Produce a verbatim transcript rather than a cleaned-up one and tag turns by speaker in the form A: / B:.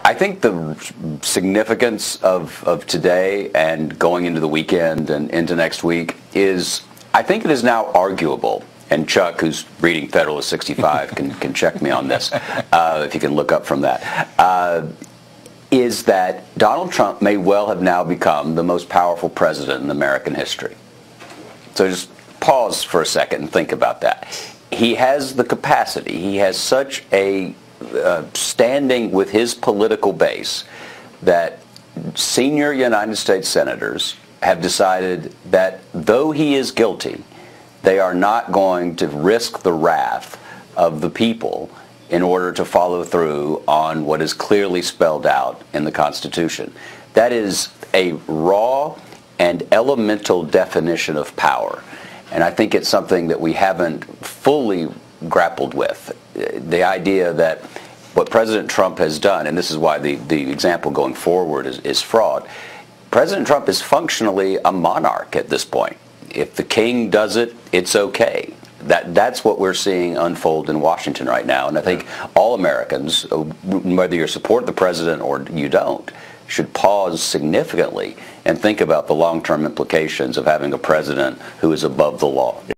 A: I think the significance of, of today and going into the weekend and into next week is, I think it is now arguable, and Chuck, who's reading Federalist sixty-five, can, can check me on this, uh, if you can look up from that, uh, is that Donald Trump may well have now become the most powerful president in American history. So just pause for a second and think about that. He has the capacity, he has such a uh, standing with his political base that senior United States senators have decided that though he is guilty, they are not going to risk the wrath of the people in order to follow through on what is clearly spelled out in the Constitution. That is a raw and elemental definition of power. And I think it's something that we haven't fully grappled with. The idea that what President Trump has done, and this is why the, the example going forward is, is fraud, President Trump is functionally a monarch at this point. If the king does it, it's okay. That, that's what we're seeing unfold in Washington right now. And I think all Americans, whether you support the president or you don't, should pause significantly and think about the long-term implications of having a president who is above the law.